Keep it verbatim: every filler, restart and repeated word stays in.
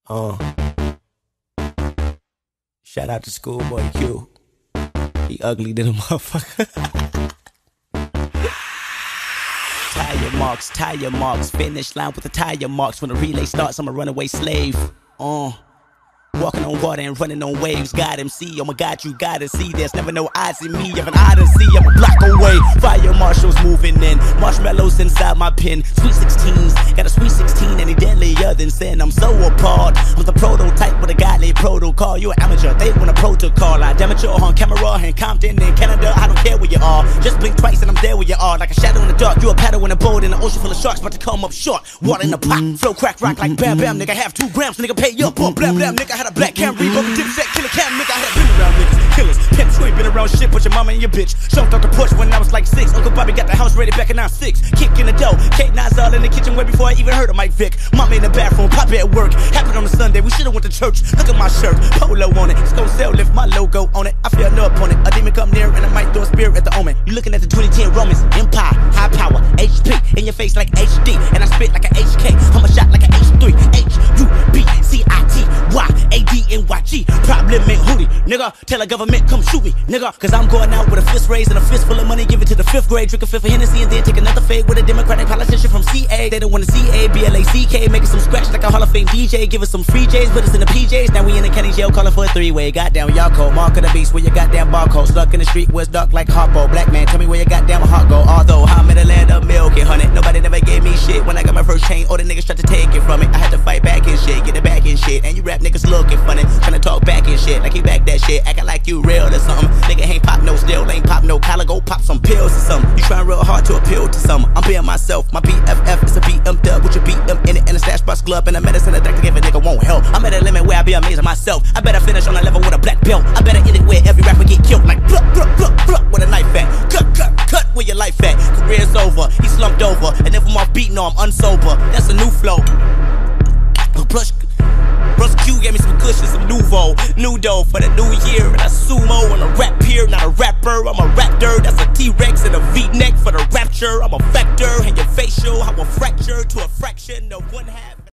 Uh, shout out to Schoolboy Q. He ugly than a motherfucker. Tire marks, tire marks, finish line with the tire marks. When the relay starts, I'm a runaway slave. Uh. Walking on water and running on waves. God M C, oh my God, you gotta see. There's never no odds in me. Of an odyssey, I'm a block away. Fire marshals moving in. Marshmallows inside my pen. Sweet sixteens, got a sweet sixteen, any deadlier than sin. I'm so appalled. I'm the prototype with a godly protocol. You an amateur, they want a protocol. I damage you on camera in Compton in Canada. I don't care where you are. Just blink twice and I'm there where you are. Like a shadow in the dark. You a paddle in a boat in an ocean full of sharks, about to come up short. Water in the pot, flow crack rock like bam bam. Nigga have two grams, nigga pay up. Blam blam, nigga had a black Camry, but dipset, killer cam, nigga, I had been around niggas, killers, pimps, you ain't been around shit, but your mama and your bitch. Jumped off the porch when I was like six. Uncle Bobby got the house ready back in nine six. Kick in the dough, Kate Nas all in the kitchen way before I even heard of Mike Vick. Mama in the bathroom, Papa at work. Happened on a Sunday, we should've went to church. Look at my shirt, polo on it. It's gon' sell, lift my logo on it. I feel no opponent. A demon come near and I might throw a spear at the omen. You looking at the twenty ten Romans, Empire, high power, H P in your face like H D, and I spit like a H K. I'm a shot like a H three, H U B C I T Y A D N Y G. Problem in Hootie, nigga. Tell the government come shoot me, nigga. Cause I'm going out with a fist raised and a fist full of money. Give it to the fifth grade. Drink a fifth of Hennessy and then take another fade with a Democratic politician from C A. They don't want to C A, B L A C K. Making some scratch like a Hall of Fame D J. Give us some free J's, put us in the P Js. Now we in the county jail calling for a three-way. Goddamn, y'all cold. Mark of the beast where your goddamn barcode. Stuck in the street where it's dark like Harpo. Black man, tell me where your goddamn heart go. Although I'm in the land of milk and honey. Nobody never gave me shit. When I got my first chain, all the niggas tried to take it from me. I had to fight back and shit, get it back and shit. And you rap niggas looking funny, trying to talk back and shit. Like you back that shit, acting like you real or something. Nigga ain't pop no still, ain't pop no collar. Go pop some pills or something. You trying real hard to appeal to something. I'm being myself, my B F F is a B M dub with your B M in it and a stash bus glove and a medicine a doctor give a nigga won't help. I'm at a limit where I be amazing myself. I better finish on a level with a black belt. I better end it where every rapper get killed like pluck, pluck, pluck, pluck with a knife at. Cut, cut, cut where your life at. Career's over, he slumped over, and if I'm off beat, no, I'm unsober. That's a new flow. Brush, Brush Q gave me some cushions, some nouveau, new dough for the new year, and a sumo and a rap here, not a rapper. I'm a raptor, that's a T-Rex and a V-neck for the rapture. I'm a vector, and your facial, I will fracture to a fraction of one half.